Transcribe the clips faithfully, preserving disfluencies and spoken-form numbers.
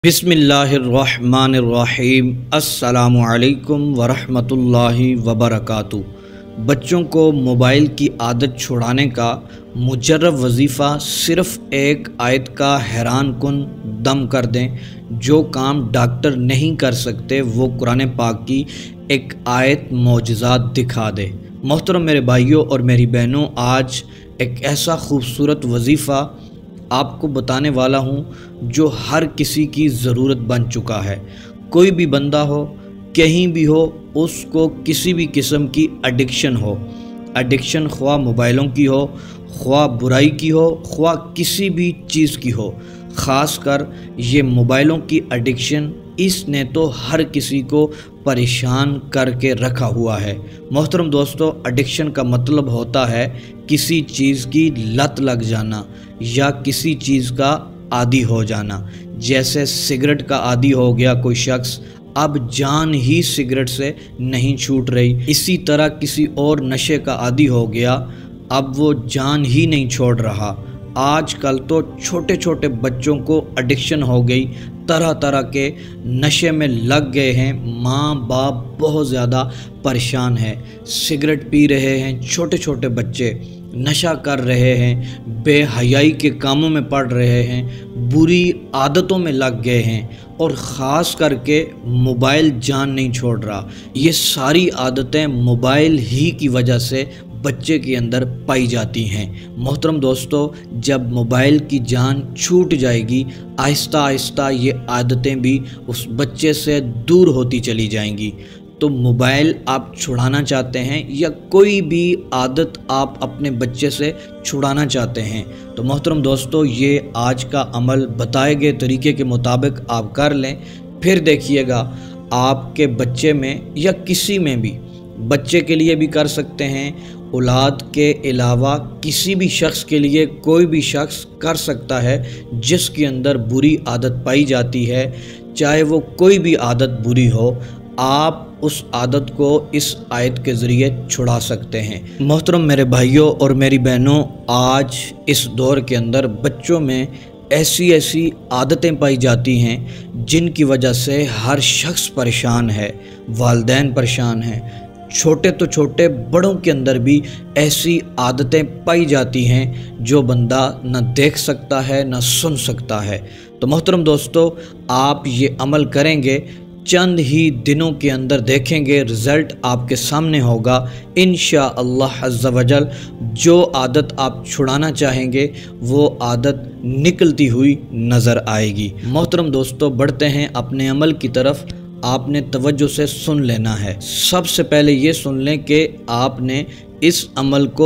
बिस्मिल्लाहिर्रहमानिर्रहीम। अस्सलामु अलैकुम वरहमतुल्लाहि वबरकातुहू। बच्चों को मोबाइल की आदत छुड़ाने का मुजर्रब वजीफ़ा सिर्फ़ एक आयत का हैरान कुन दम कर दें। जो काम डॉक्टर नहीं कर सकते वो कुरान पाक की एक आयत मौजज़ात दिखा दे। मोहतरम मेरे भाइयों और मेरी बहनों, आज एक ऐसा खूबसूरत वजीफ़ा आपको बताने वाला हूँ जो हर किसी की ज़रूरत बन चुका है। कोई भी बंदा हो, कहीं भी हो, उसको किसी भी किस्म की एडिक्शन हो, एडिक्शन ख्वाह मोबाइलों की हो, ख्वाह बुराई की हो, ख्वाह किसी भी चीज़ की हो, ख़ास कर ये मोबाइलों की एडिक्शन, इसने तो हर किसी को परेशान करके रखा हुआ है। मोहतरम दोस्तों, एडिक्शन का मतलब होता है किसी चीज़ की लत लग जाना या किसी चीज़ का आदी हो जाना। जैसे सिगरेट का आदी हो गया कोई शख्स, अब जान ही सिगरेट से नहीं छूट रही। इसी तरह किसी और नशे का आदी हो गया, अब वो जान ही नहीं छोड़ रहा। आजकल तो छोटे छोटे बच्चों को एडिक्शन हो गई, तरह तरह के नशे में लग गए हैं। माँ बाप बहुत ज़्यादा परेशान हैं। सिगरेट पी रहे हैं छोटे छोटे बच्चे, नशा कर रहे हैं, बेहयाई के कामों में पड़ रहे हैं, बुरी आदतों में लग गए हैं और ख़ास करके मोबाइल जान नहीं छोड़ रहा। ये सारी आदतें मोबाइल ही की वजह से बच्चे के अंदर पाई जाती हैं। मोहतरम दोस्तों, जब मोबाइल की जान छूट जाएगी, आहिस्ता आहिस्ता ये आदतें भी उस बच्चे से दूर होती चली जाएंगी। तो मोबाइल आप छुड़ाना चाहते हैं या कोई भी आदत आप अपने बच्चे से छुड़ाना चाहते हैं, तो मोहतरम दोस्तों, ये आज का अमल बताए गए तरीके के मुताबिक आप कर लें। फिर देखिएगा आपके बच्चे में या किसी में भी, बच्चे के लिए भी कर सकते हैं, औलाद के अलावा किसी भी शख्स के लिए कोई भी शख्स कर सकता है जिसके अंदर बुरी आदत पाई जाती है। चाहे वो कोई भी आदत बुरी हो, आप उस आदत को इस आयत के ज़रिए छुड़ा सकते हैं। मोहतरम मेरे भाइयों और मेरी बहनों, आज इस दौर के अंदर बच्चों में ऐसी ऐसी आदतें पाई जाती हैं जिनकी वजह से हर शख्स परेशान है, वालिदैन परेशान हैं। छोटे तो छोटे, बड़ों के अंदर भी ऐसी आदतें पाई जाती हैं जो बंदा न देख सकता है न सुन सकता है। तो मोहतरम दोस्तों, आप ये अमल करेंगे, चंद ही दिनों के अंदर देखेंगे रिज़ल्ट आपके सामने होगा। इंशाअल्लाह अज़्ज़ा वजल जो आदत आप छुड़ाना चाहेंगे वो आदत निकलती हुई नज़र आएगी। मोहतरम दोस्तों, बढ़ते हैं अपने अमल की तरफ। आपने तवज्जो से सुन लेना है। सबसे पहले ये सुन लें कि आपने इस अमल को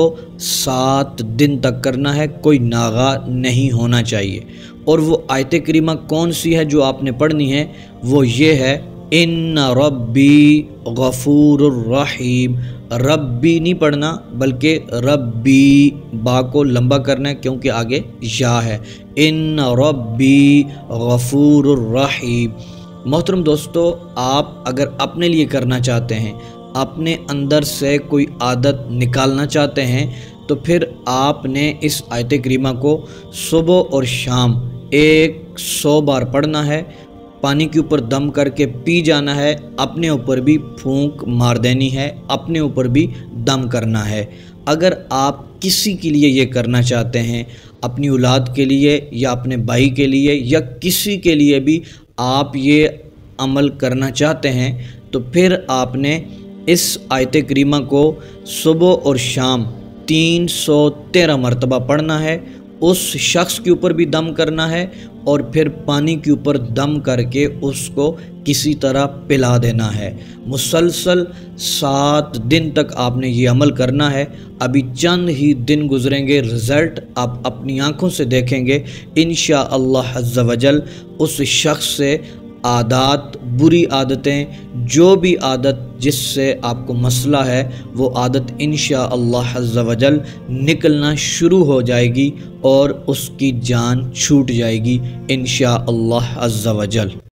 सात दिन तक करना है, कोई नागा नहीं होना चाहिए। और वो आयत करीमा कौन सी है जो आपने पढ़नी है? वो ये है, इन्ना रब्बी गफूरुर रहीम। रब्बी नहीं पढ़ना बल्कि रब्बी, बा को लंबा करना है क्योंकि आगे या है। इन्ना रब्बी गफूरुर रहीम। मोहतरम दोस्तों, आप अगर अपने लिए करना चाहते हैं, अपने अंदर से कोई आदत निकालना चाहते हैं, तो फिर आपने इस आयत करीमा को सुबह और शाम एक सौ बार पढ़ना है। पानी के ऊपर दम करके पी जाना है, अपने ऊपर भी फूंक मार देनी है, अपने ऊपर भी दम करना है। अगर आप किसी के लिए ये करना चाहते हैं, अपनी औलाद के लिए या अपने भाई के लिए या किसी के लिए भी आप ये अमल करना चाहते हैं, तो फिर आपने इस आयत करीमा को सुबह और शाम तीन सौ तेरह मरतबा पढ़ना है। उस शख्स के ऊपर भी दम करना है और फिर पानी के ऊपर दम करके उसको किसी तरह पिला देना है। मुसलसल सात दिन तक आपने ये अमल करना है। अभी चंद ही दिन गुजरेंगे, रिज़ल्ट आप अपनी आँखों से देखेंगे। इंशाअल्लाह अज़्ज़ा वजल उस शख्स से आदत, बुरी आदतें, जो भी आदत जिससे आपको मसला है, वो आदत इंशाअल्लाह अज़्ज़ा वजल निकलना शुरू हो जाएगी और उसकी जान छूट जाएगी इंशाअल्लाह अज़्ज़ा वजल।